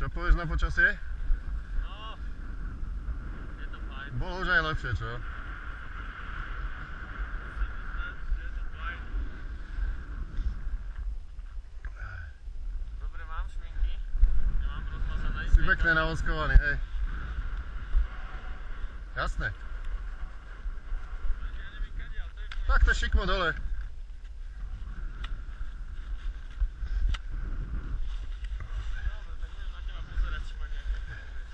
Čo povieš na počasie? No, je to fajn. Bolo už aj lepšie, čo? Je to fajn. Dobre, mám šminky. Nemám rozmazané. Si pekne navoskovaný, hej. Jasné. Ja neviem kadiaľ, to je v Tak to šikmo dole. Dobre, tak budem na teba pozerať, či ma nejaké potrebuješ.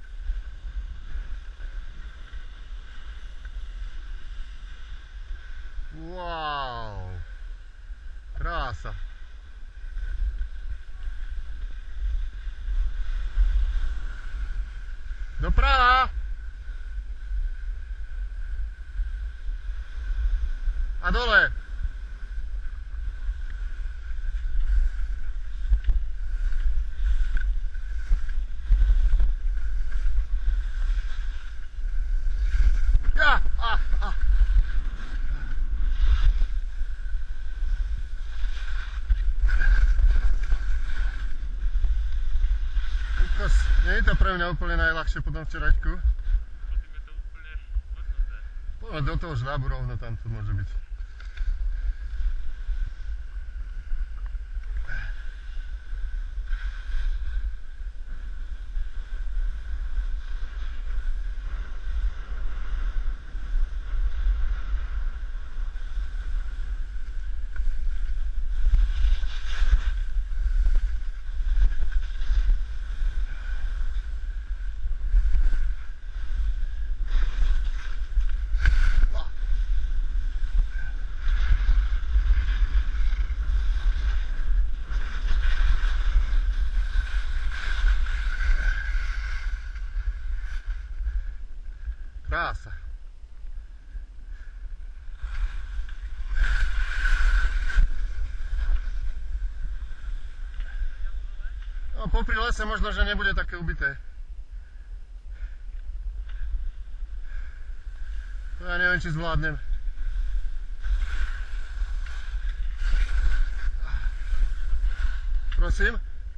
Wow. Krása. Doprava. A dole. Ja, a. Kokos, nie je to pre mňa úplne najľahšie potom včeraťku. Potom je to úplne vrtnuté. Poďme do toho žľabu rovno, tam to môže byť. Krása. No, popri lese možno, že nebude také ubité. To ja neviem, či zvládnem. Prosím?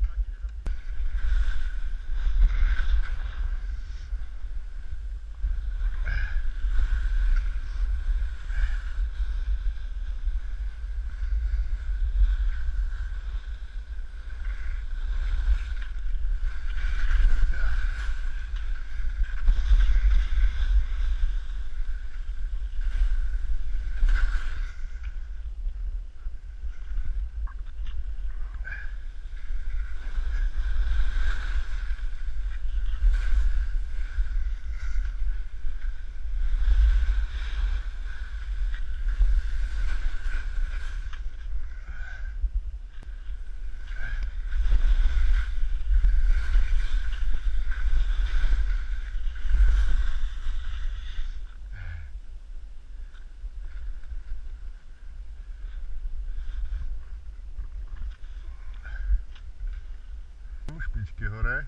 Špičky hore.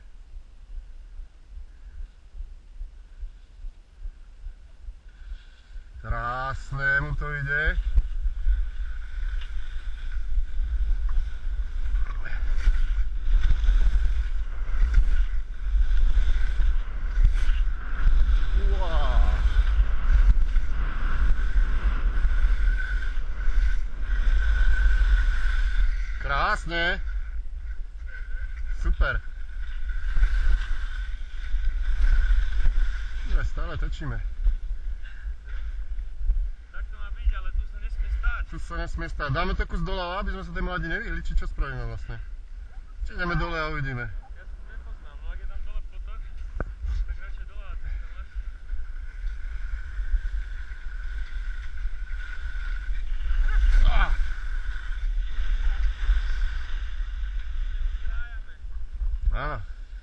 Krásne mu to ide. Wow. Krásne. Super. Stále točíme. Tak to má byť, ale tu sa nesmie stáť. Tu sa nesmie stáť. Dáme to kus doľava, aby sme sa tej mladí nevyhli, či čo spravíme vlastne? Či ideme dole a uvidíme. Ja to nepoznám, no ak je tam dole potok, tak radšej dole a cez ten les. Áno.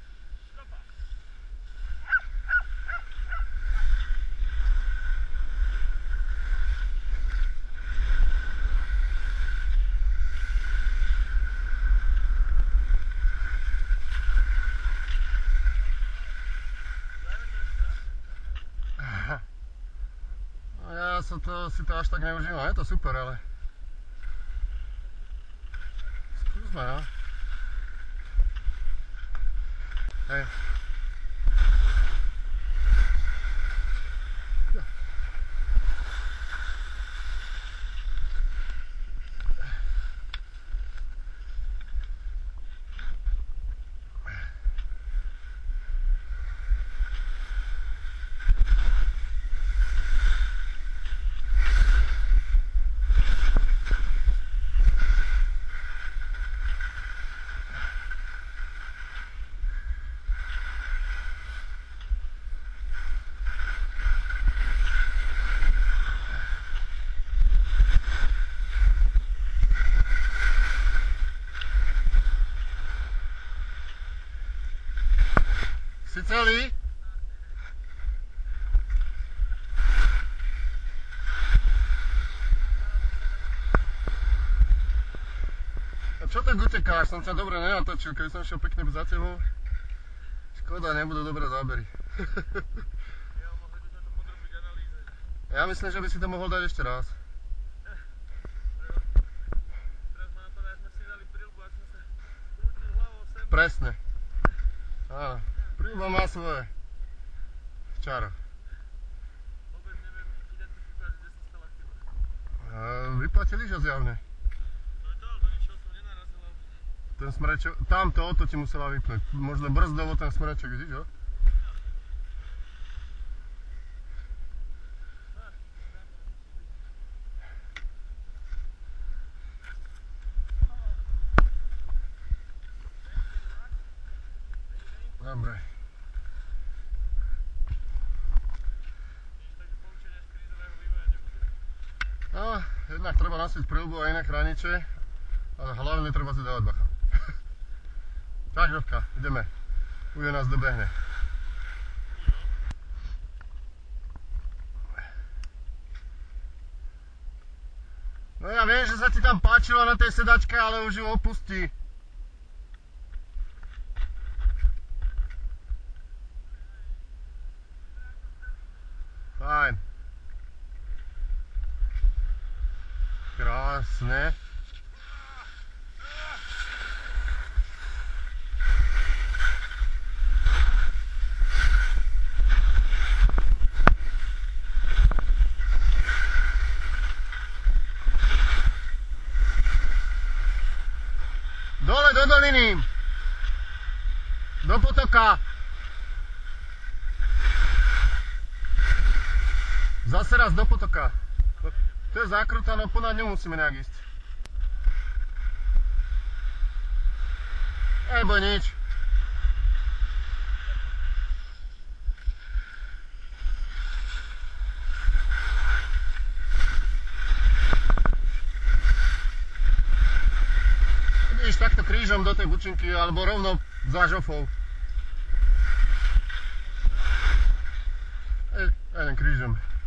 Ja si to až tak neužívam, je to super, ale skúsme, no. Hej. Si celý? A čo tak utekáš? Som ťa dobre nenatočil, keby som šiel pekne za tebou. Škoda, nebudú dobré zábery. Ja, mohli by sme to podrobiť analýze. Ja myslím, že by si to mohol dať ešte raz. Teraz ma napadá, že sme si dali prilbu, ak sme sa krútil hlavou sem. Presne. Áno. Príba má svoje čaro. Vôbec neviem identifikovať, kde sa stala chyba. Vyplatili že zjavne. No je to, ale do ničoho som nenarazil. Ten smrečok, tamto auto ti musela vypnúť. Možno brzdovo ten smrečok, vidíš, jo? Dobre. Takže poučenia z krízového vývoja nebude. No, jednak treba nosiť prilbu a iné chrániče, ale hlavne treba si dávať bacha. Tak, Žovka, ideme. Ujo nás dobehne. No ja viem, že sa ti tam páčilo na tej sedačke, ale už ju opustí. Fajn. Krásne. Dole do doliny. Do potoka. Zase raz do potoka. To je zákruta, no ponad ňu musíme nejak ísť. Nebo nič. Ideš takto krížom do tej bučinky, alebo rovno za žofou. Jeden krížom.